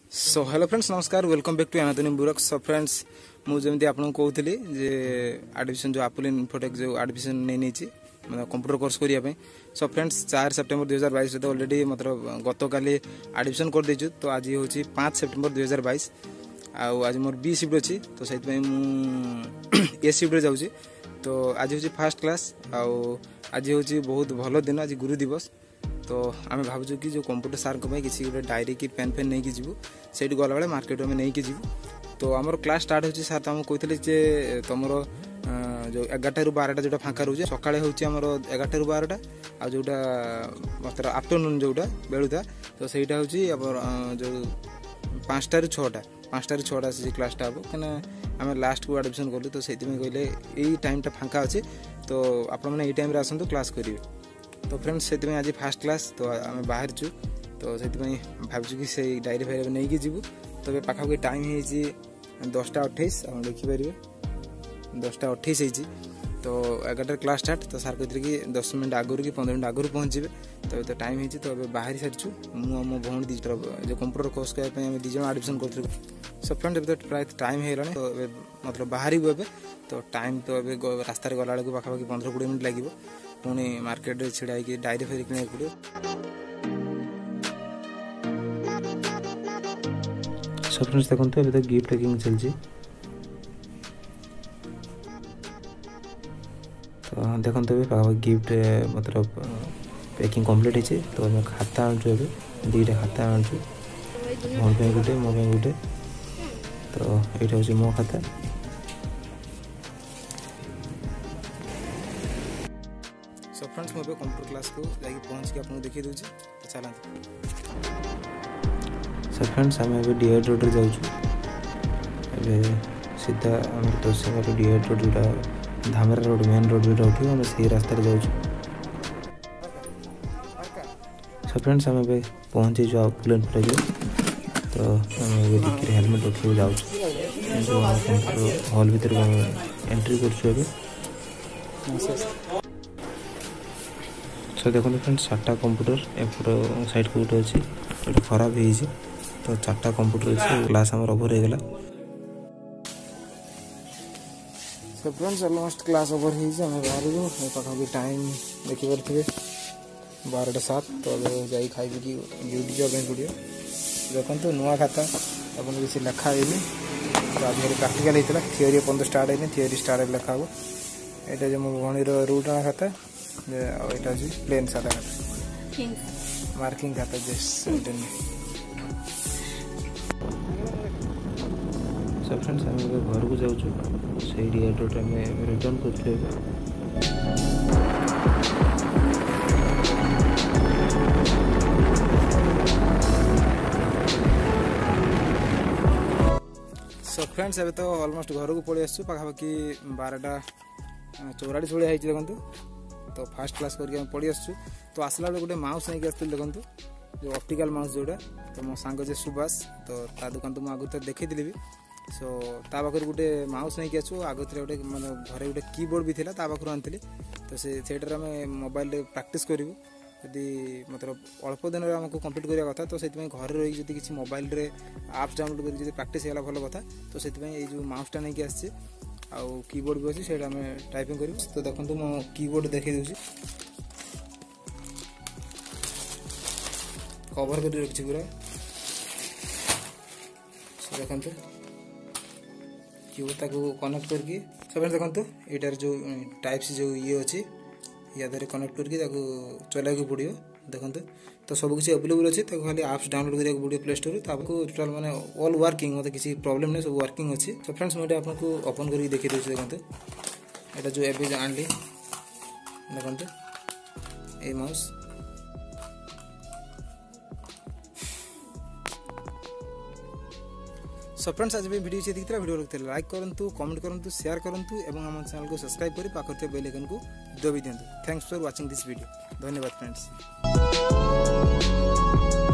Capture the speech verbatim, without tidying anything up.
सो hello friends नमस्कार welcome back to एनाथोनी बुरक। सो फ्रेंड्स मुझे आपको कहती जे एडमिशन जो आपुल इन्फोटेक जो एडमिशन नहीं नहीं मतलब कंप्यूटर कोर्स करने। सो फ्रेंड्स चार सेप्टेम्बर दुई हजार बैस तो अलरेडी मतलब गत काली एडमिशन कर देचु। तो आज हूँ पाँच सेप्टेम्बर दुई हजार बैस आज मोर बी शिफ्ट अच्छी तो से ए शिफ्ट जाऊँगी। तो आज हूँ फास्ट क्लास आज हूँ बहुत भल दिन आज गुरु दिवस। तो आम भावुँ कि जो कंप्यूटर सार किसी गोटे डायरी की पेन फेन नहीं जीवु से गला बेले मार्केट में नहीं जीवु। तो आमर क्लास स्टार्ट हो सार तुमको कहते जे तुम जो एगारटा रु बारटा जो फाँका रोचे सका हूँ एगारटा रु बारटा आ जोटा मतलब आफ्टरनून जोटा बेलुता तो सहीटा हूँ जो पाँचटा रु छटा पाँचटा रु छटा से क्लासटा हम कहीं आम लास्ट को एडमिशन कलु। तो से कहले यही टाइमटा फाँका अच्छे तो आपने टाइम आसतु क्लास करेंगे। तो फ्रेंड्स से आज फास्ट क्लास तो आम बाहर चु तो से भावुँ कि से डायरी फायरी नहीं कि जीवु। तो पाखापाखि टाइम है दसटा अठाईस आप देखिपारे दसटा अठाईस हो तो एगारटा क्लास स्टार्ट। तो सार कहते कि दस मिनट आगुरी कि पंद्रह मिनट आगुरी पहुँचे तो तो टाइम है तो बाहरी सारी मु मो भौणी दी जो कंप्यूटर कोर्स करने दीज एडमिशन करूँ। सो फ्रेंड तो प्राय टाइम है तो मतलब बाहर ए तो टाइम तो ए रास्तार गला बेलू पाखापाखि पंद्रह कोड़े मिनट लगे पुणी मार्केट छिड़ा डायरी फेरी किना पड़े। सो फ्रेंड्स देखते अभी तो गिफ्ट पैकिंग चलती तो देखते अभी गिफ्ट मतलब पैकिंग कंप्लीट है। तो आम खाता आणुचु ए दुईटा खाता आणुचु मोर पे गोटे मो पे गोटे तो ये हूँ मो खाता। सो फ्रेंड्स मुझे कंप्यूटर क्लास को जाकि पहुँच के आपको देखी दूसरी तो चलते। सो फ्रेंड्स आम ए डी एड रोड जाऊँ सीधा आम तोरसिंगा डी एड रोड जोटा धामेरा रोड मेन रोड जोटा उठे आम से रास्ता जाऊँ। सो फ्रेंड्स आम ए पहुँचे जो आपुल इन्फोटेक तो आम डिक्की हेलमेट रखी जाऊँ जो कंप्यूटर हॉल भर एंट्री कर। सो देखो फ्रेंड्स चार्टा कंप्यूटर एपट साइड को गोटे अच्छी गोटे खराब हो तो चार्टा कंप्यूटर अच्छे क्लास आम ओवर हो गला। So friends almost class over हो बाहर पाखापाखि टाइम देखिपे बारटा सात तो जा खाई पी ड्यूटी जावाई पड़ो। देखो नुआ खाता अपन किसी लेखा है तो आज प्रैक्टिकल होता थियोरी अपन स्टार्ट है थियोरी स्टार्ट लिखा हम यहाँ जो मो भणीर रूट आना खाता यहाँ हूँ प्लेन सादा खाता मार्किंग खाता जस्ट। सो फ्रेंड्स आम घर को जाऊँ से एयरपोर्ट आम रिटर्न कर। सो फ्रेंड्स एवं तो ऑलमोस्ट घर को पलि आसु पाखापाखि बारटा चौराड़ी भाया होती देखो। तो फास्ट क्लास करके पढ़ी आसु तो आसला बेले गोटे माउस नहीं आसती देखो जो ऑप्टिकल माउस जोड़ा तो मो सांग जे सुभाष तो ता दुकान तो मुझे आगे देखी भी सो ता पाखर गोटे माउस नहीं आसु आगे गोटे मतलब घर गोटे कीबोर्ड भी था पाखर आनी तो से आम मोबाइल प्रैक्टिस करूँ यदि मतलब अल्प दिन में आमको कंप्लीट करवा कथा तो से घर रही किसी मोबाइल आप्स डाउनलोड कर प्रैक्टिस होगा भल कथा। तो से जो माउसटा नहीं आसी आउ कीबोर्ड भी अच्छी से आम टाइपिंग कर। तो देखो मो कीबोर्ड देखी दूसरी कवर कर रखी पूरा देखते कीबोर्ड ताको कनेक्ट करके सब देखो यार जो टाइप्स जो ये अच्छी या द्वारा कनेक्ट करके चलाइक पड़ो। देखते तो सब किसी अवेलेबल अच्छे खाली आप्स डाउनलोड करा पड़ो प्ले स्टोर तो आपको टोटाल माने ऑल वर्किंग मतलब किसी प्रॉब्लम नहीं सब वर्किंग अच्छी। तो फ्रेंड्स मुझे आपको ओपन करके देखी दूसरी देखते यहाँ जो एवं आनली देखते ये माउस सो फ्रेंड्स आज भी वीडियो देखते वीडियो लगता लाइक करूँ कमेंट करूँ शेयर करूँ और आम चैनल को सब्सक्राइब कर पाखर बेल आइकन को दबी दिंतु। Thanks for watching this video. धन्यवाद फ्रेंड्स।